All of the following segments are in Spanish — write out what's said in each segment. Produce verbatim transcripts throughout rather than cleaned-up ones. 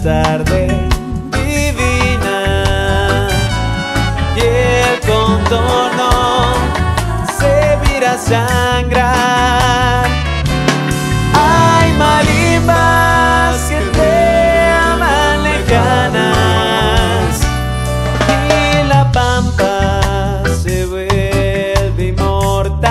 tarde divina y el contorno se mira sangrar. Hay marimbas que te aman lejanas y la pampa se vuelve inmortal.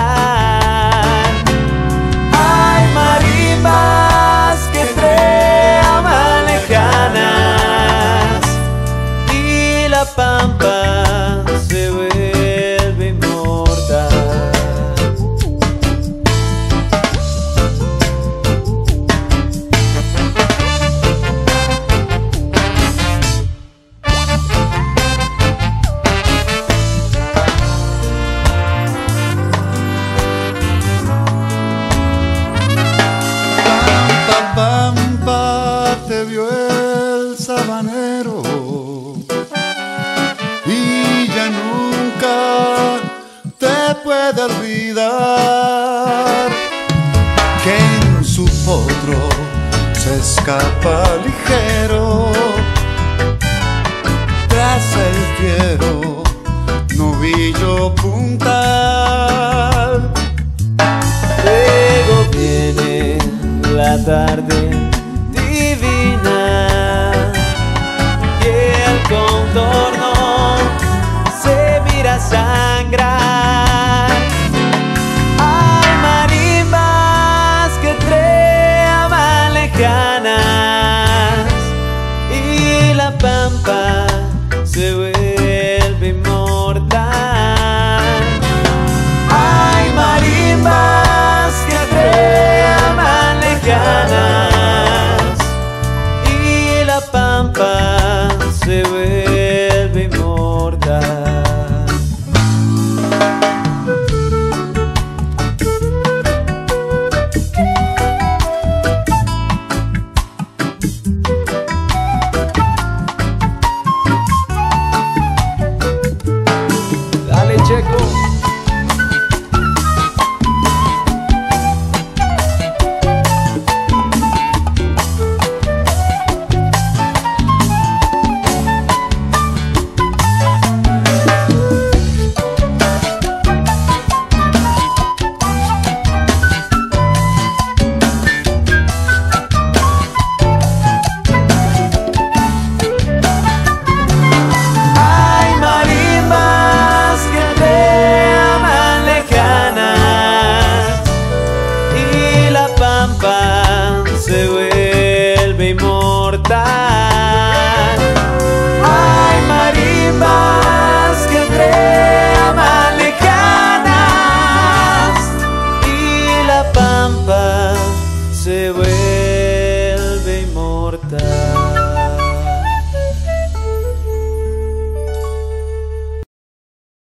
Hay marimbas que te aman lejanas y la pampa se vuelve inmortal. Pampa, te vio el sabanero y ya nunca te puede olvidar que en su potro se escapa ligero tras el fiero novillo puntal. Luego viene la tarde divina y el contorno se mira sangrar. Hay marimbas que te aman lejanas y la pampa se vuelve inmortal. Hay marimbas que te aman lejanas y la pampa se vuelve inmortal. Dale, Checo. Se vuelve inmortal. Hay marimbas que te aman lejanas y la pampa se vuelve inmortal.